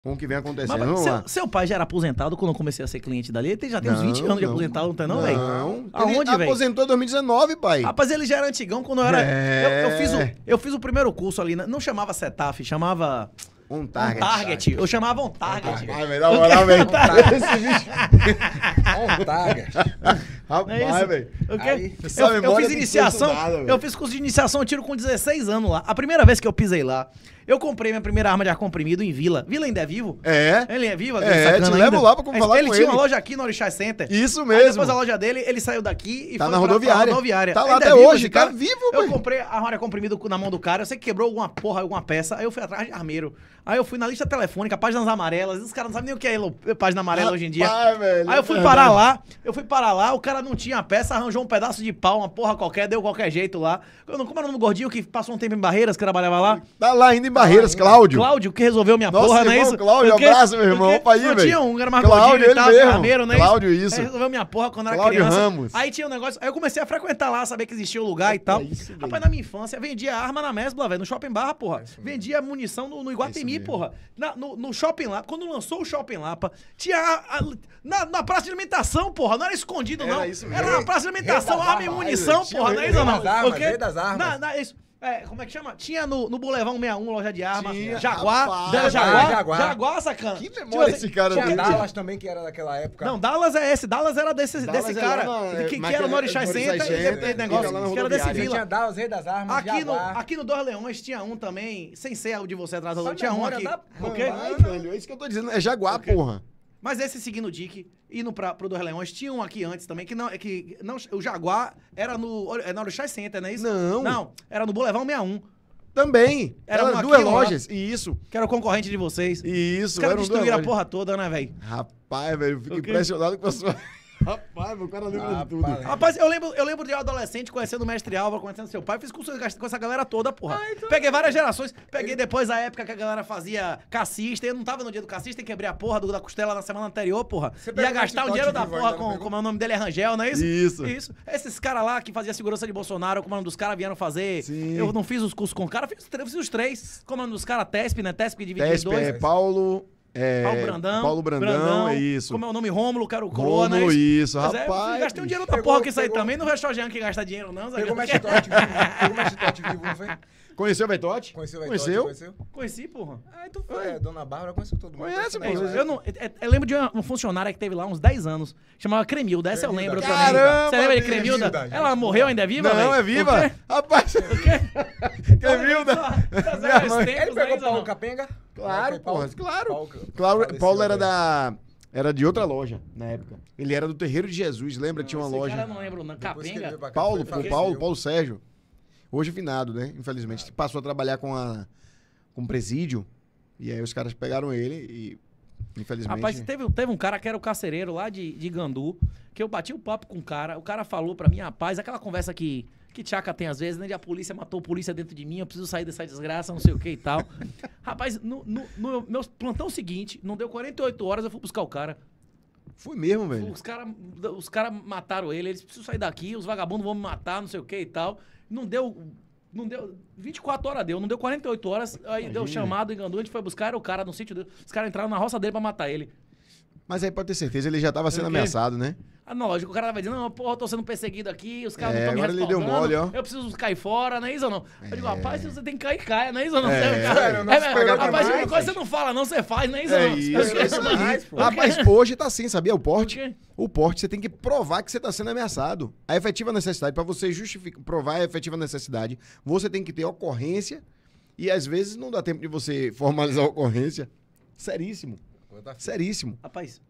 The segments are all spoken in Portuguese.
com o que vem acontecendo. Mas, Vamos lá. seu pai já era aposentado quando eu comecei a ser cliente dali? Ele já tem uns 20 anos de aposentado, não tem não, velho? Não. Aonde, Ele velho? aposentou em 2019, pai. Rapaz, ele já era antigão quando eu era... É. Eu fiz o primeiro curso ali, não chamava Setaf, chamava... Um On target. Target. Eu chamava On Target. Vai, velho, na moral, velho. Esse bicho. On target. Rapaz, velho. O quê? Aí, essa memória Eu tem fiz que ser iniciação. estudada, velho. Eu fiz curso de iniciação a tiro com 16 anos lá. A primeira vez que eu pisei lá, eu comprei minha primeira arma de ar comprimido em Vila. Vila ainda é vivo? É. Ele é vivo? É, sacana te ainda? levo lá pra falar ele com tinha ele. uma loja aqui no Orixá Center. Isso Aí mesmo. depois a loja dele, ele saiu daqui e Tá foi na pra rodoviária. rodoviária. Tá lá Ainda até é vivo hoje, esse tá cara? vivo, Eu velho. comprei a arma de ar comprimido na mão do cara. Eu sei que quebrou alguma porra, alguma peça. Aí eu fui atrás de armeiro. Aí eu fui na lista telefônica, páginas amarelas. Os caras não sabem nem o que é página amarela hoje em dia. Rapaz, velho, Aí eu fui parar lá, o cara não tinha a peça, arranjou um pedaço de pau, uma porra qualquer, deu qualquer jeito lá. Como era o nome do gordinho que passou um tempo em Barreiras, que trabalhava lá? Tá lá ainda em Barreiras, Cláudio. Cláudio, que resolveu minha Nossa, porra, não é irmão, isso? Cláudio, O quê? abraço, meu irmão. O quê? Opa aí, não velho. tinha um, era mais Cláudio, gordinho e ele tal, mesmo. armeiro, não é isso? Cláudio, isso. Aí resolveu minha porra quando era Cláudio criança. Ramos. Aí tinha um negócio, aí eu comecei a frequentar lá, saber que existia um lugar e tal. isso, velho. Rapaz, na minha infância, vendia arma na Mesbla, velho, no Shopping Barra, porra. Vendia munição no Iguatemi, mesmo. porra. No Shopping Lapa, quando lançou o Shopping Lapa, tinha na praça de alimentação, porra, não era escondido, Era não. isso Era mesmo. na praça de alimentação, Rei das arma e armas, munição, tinha porra, o não é rei isso ou não? das armas, O quê? rei das armas. Isso. Como é que chama? Tinha no Boulevard 161, loja de armas. Tinha, Jaguar. rapaz. Era Jaguar. Jaguar. Jaguar, sacana. Que memória esse cara Tinha tem. Dallas também, que era daquela época. Não, Dallas é esse. Dallas era desse Dallas é cara. lá na- que mas era no Orixá no Orixá Center. Center, Esse negócio. fica lá na Que era desse rodoviária. vila. Tinha Dallas, Rei das Armas, Jaguar. Aqui no Dois Leões tinha um também, sem ser o de você atrás do Só outro. Tinha um memória aqui. da Ok? Ai, velho, é isso que eu tô dizendo. É Jaguar, porra. Mas esse seguindo o Dick, indo pro Dois Leões, tinha um aqui antes também, que não, o Jaguar era no Orixá Center, não é isso? Não. Não, era no Boulevard 161, Também. Era um Era aqui duas e um lá. lojas. Isso. que era o concorrente de vocês. Isso. Os caras eram duas destruíram a lojas. porra toda, né, velho? Rapaz, velho, eu fico O quê? impressionado com a sua... Rapaz, meu cara lembra de tudo. Rapaz. Rapaz, eu lembro de um adolescente conhecendo o mestre Álvaro, conhecendo seu pai. Fiz curso com essa galera toda, porra. então Peguei várias gerações. Peguei depois a época que a galera fazia cassista. Eu não tava no dia do cassista, quebrei a porra da costela na semana anterior, porra. Você Ia pegou gastar o esse dinheiro tote da vivo porra ainda, não com, pegou? como é o nome dele, é Rangel, não é isso? Isso. Isso. Esses caras lá que faziam a segurança de Bolsonaro, como é o nome dos caras vieram fazer. Sim. Eu não fiz os cursos com o cara, fiz os três. Como é o nome dos caras, TESP, né? TESP dividido em Tesp, dois. Paulo... Paulo Brandão, é isso. Como é o nome? Rômulo, que era o Coroa, né? Rômulo, isso, Pois é, rapaz. gastei um dinheiro da Pegou- porra que isso aí pegou- também. Não vai achar que gasta dinheiro, não, Zé. Pegou mais chicote vivo. Pegou mais chicote vivo, não foi? Conheceu o Vetote? Conheceu o Conheceu? Conheceu? Conheci, porra. Ah, então foi. Dona Bárbara conheceu todo mundo. Conhece, Conhece, pô. né? Eu, não, eu lembro de uma funcionária que teve lá uns 10 anos, chamava Cremilda, essa eu Cremilda. lembro também. Caramba, Você lembra de bicho. Cremilda? Cremilda, Ela gente, morreu, ainda é viva, Não, velho? é viva. Rapaz, Cremilda. Minha mãe. Ele pegou Paulo Capenga? Claro, Foi Paulo- porra, claro. faleceu, Paulo era velho. Era de outra loja, na época. Ele era do Terreiro de Jesus, lembra? Tinha uma Esse loja. cara eu não lembro, não. Depois que ele Capenga? veio pra cá, Paulo, foi, Paulo Sérgio. Hoje finado, né? Infelizmente. Passou a trabalhar com o presídio. E aí os caras pegaram ele e, infelizmente... Rapaz, teve um cara que era o carcereiro lá de Gandu, que eu bati o papo com o cara falou pra mim, rapaz, aquela conversa que Tchaka tem às vezes, né? De a polícia matou a polícia dentro de mim, eu preciso sair dessa desgraça, não sei o que e tal. Rapaz, no meu plantão seguinte, não deu 48 horas, eu fui buscar o cara. Foi mesmo, velho. Os cara mataram ele, eles precisam sair daqui, os vagabundos vão me matar, não sei o que e tal. Não deu 24 horas não deu 48 horas, aí deu chamado em Gandu, a gente foi buscar, era o cara no sítio dele, os caras entraram na roça dele pra matar ele. Mas aí pode ter certeza, ele já tava sendo O quê? ameaçado, né? Ah, não, lógico, o cara vai dizer, não, porra, eu tô sendo perseguido aqui, os caras É, não estão me agora ele deu respaldando, mole, ó. eu preciso cair fora, não é isso ou não? Eu digo, rapaz, se você tem que cair, caia, não é isso ou não? Sério, não se pega pra Rapaz, mais, tipo, coisa você não fala, não, você faz, não é isso É ou não? isso mais, pô. Rapaz, hoje tá assim, sabia? O porte. quê? O porte, você tem que provar que você tá sendo ameaçado. A efetiva necessidade, pra você provar a efetiva necessidade, você tem que ter ocorrência e às vezes não dá tempo de você formalizar a ocorrência. Seríssimo. Seríssimo. Rapaz,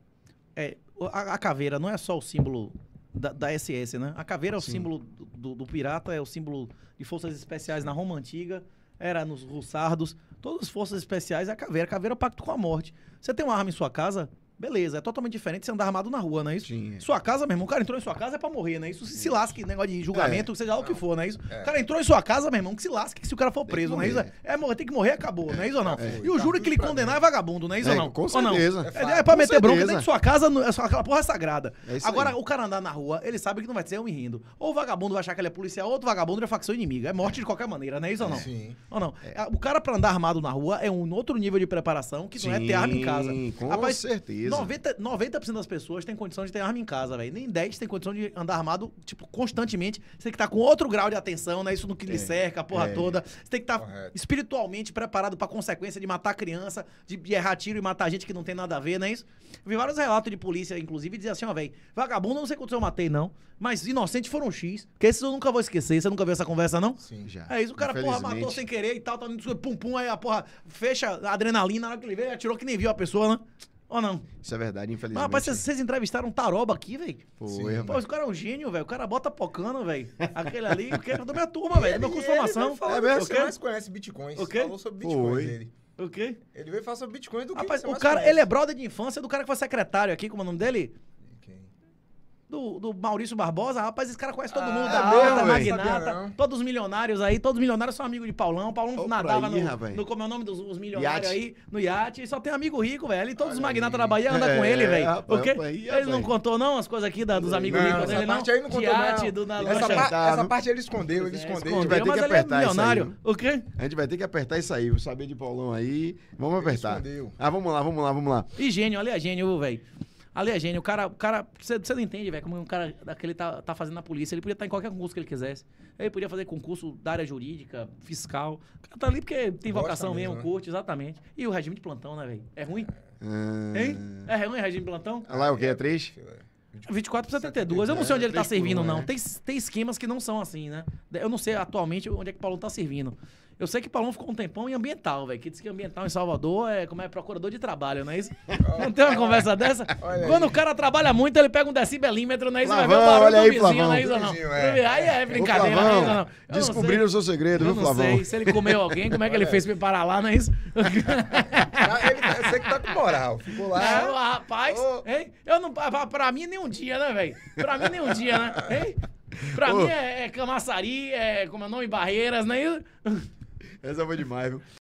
a caveira não é só o símbolo da SS, né? A caveira é o símbolo do pirata, é o símbolo de forças especiais na Roma Antiga, era nos russardos, todas as forças especiais é a caveira. A caveira é o pacto com a morte. Você tem uma arma em sua casa, Beleza, é totalmente diferente de você andar armado na rua, não é isso? Sim. Sua casa, meu irmão, o cara entrou em sua casa é pra morrer, não é isso? Se lasque, negócio de julgamento, seja lá o que for, não é isso? O cara entrou em sua casa, meu irmão, que se lasque se o cara for preso, não é isso? Morrer, tem que morrer, acabou, não é isso ou não? E o júri que lhe condenar é vagabundo, não é isso ou não? Com Ou não? certeza. É pra meter bronca certeza. dentro de sua casa, aquela porra é sagrada. É isso Agora, aí. o cara andar na rua, ele sabe que não vai ser eu me rindo. Ou o vagabundo vai achar que ele é policial, ou outro vagabundo é facção inimiga. É morte de qualquer maneira, não é isso ou não? Sim. Ou não? O cara pra andar armado na rua é um outro nível de preparação que não é ter arma em casa. Com certeza. 90% das pessoas têm condição de ter arma em casa, velho. Nem 10 tem condição de andar armado, tipo, constantemente. Você tem que estar com outro grau de atenção, né? Isso no que lhe cerca, a porra toda. Você tem que estar espiritualmente preparado pra consequência de matar criança, de errar tiro e matar gente que não tem nada a ver, não é isso? Eu vi vários relatos de polícia, inclusive, dizia assim, ó, velho, vagabundo, não sei quantos eu matei, não, mas inocentes foram X, que esses eu nunca vou esquecer. Você nunca viu essa conversa, não? Sim. Já. É isso, o cara, porra, matou Infelizmente. sem querer e tal, tá indo pum pum, aí a porra fecha a adrenalina, na hora que ele veio, ele atirou que nem viu a pessoa, né? Ou não? Isso é verdade, Mas, infelizmente. rapaz, vocês entrevistaram um taroba aqui, velho? Foi, Sim. rapaz. Pô, esse cara é um gênio, velho. O cara bota pocando, velho. Aquele ali, que é da minha turma, velho. Do meu curso de formação. É O mesmo, você quê? mais conhece bitcoins. O quê? Falou sobre bitcoins Foi. dele. O quê? Ele veio falar sobre bitcoins do que Rapaz, você o mais cara, conhece. ele é brother de infância do cara que foi secretário aqui, como é o nome dele? Quem? Do Maurício Barbosa. Rapaz, esse cara conhece todo mundo, é da mesmo, alta, velho? magnata. Sabia não. Todos os milionários aí. Todos os milionários são amigos de Paulão. Paulão Ó, nadava por aí, rapaz. no como é o nome dos milionários Iate. aí, no iate. E só tem amigo rico, velho. E todos os Olha magnatas aí. da Bahia andam com É, ele, velho. rapaz, O quê? rapaz, Ele rapaz. não contou, não, as coisas aqui dos amigos Não, ricos essa dele, não? parte aí não De contou, iate, não. do da Essa, lancha. essa parte ele escondeu, ele escondeu. escondeu. vai ter mas que ele é apertar isso aí, milionário. O quê? A gente vai ter que apertar isso aí, o saber de Paulão aí. Vamos apertar. escondeu. Ah, vamos lá. E gênio, ali é gênio, velho. Ali é gênio. O cara você não entende, velho, como um cara daquele tá fazendo na polícia. Ele podia estar em qualquer concurso que ele quisesse. Ele podia fazer concurso da área jurídica, fiscal. O cara tá ali porque tem Gosta vocação mesmo, mesmo, né? curte, exatamente. E o regime de plantão, né, velho? É ruim? Ah, Hein? É ruim o regime de plantão? Ah, lá o que? É 3? 24 por 72. Eu não sei onde ele tá 3 por 1, servindo, não. né? Tem esquemas que não são assim, né? Eu não sei atualmente onde é que o Paulão tá servindo. Eu sei que o Paulão ficou um tempão em ambiental, velho. Que diz que ambiental em Salvador é como é procurador de trabalho, não é isso? Não tem uma conversa dessa? Olha Quando aí. o cara trabalha muito, ele pega um decibelímetro, não é isso? Vai ver o Flavão, barulho olha do aí, vizinho, Flavão. não é isso ou não? Vizinho, é. Aí é Ô, brincadeira, não é isso ou não? Eu não descobriram sei. o seu segredo, Eu viu, não Flavão? sei se ele comeu alguém, como é que ele fez pra ir parar lá, não é isso? Eu sei que tá com moral. Ficou lá. Rapaz, Ô. hein? Eu não, pra mim nem um dia, né, velho? Pra mim nem um dia, né? Hein? Pra Ô. mim é Camaçari, como é o nome? Barreiras, né? Essa foi demais, viu?